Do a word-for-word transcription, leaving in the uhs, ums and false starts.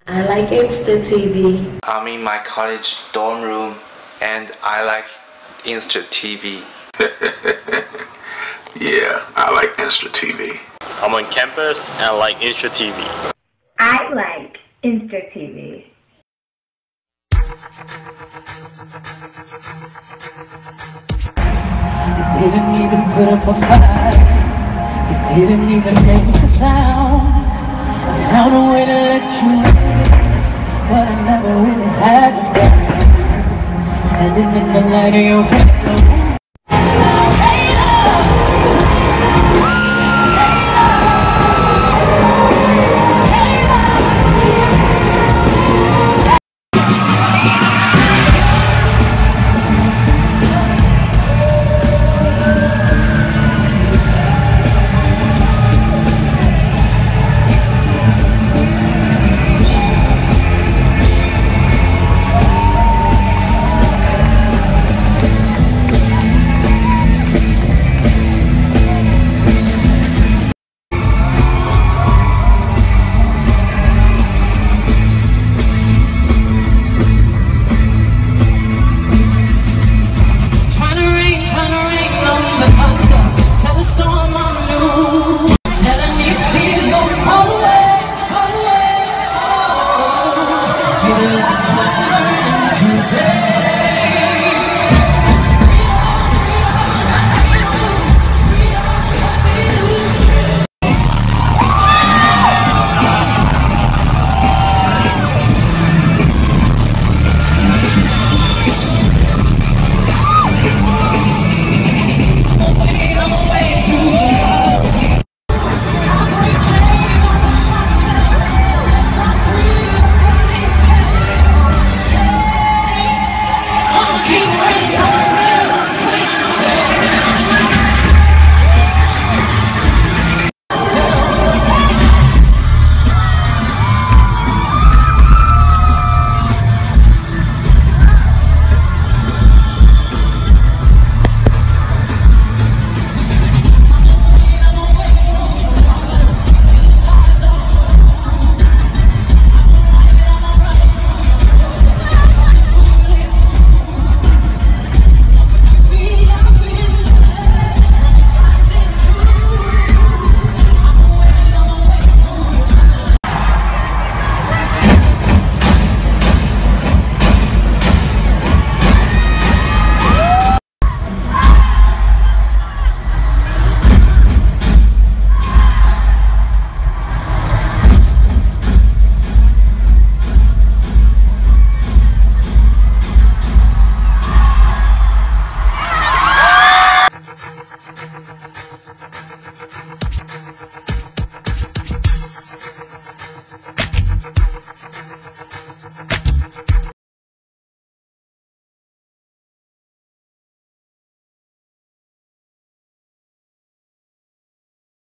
I like Insta T V. I'm in my college dorm room and I like Insta T V. Yeah, I like Insta T V. I'm on campus and I like Insta T V. I like Insta T V. You didn't even put up a fight. You didn't even make a sound. I found a way to let you in, but I never really had to. Standing in the light of your head.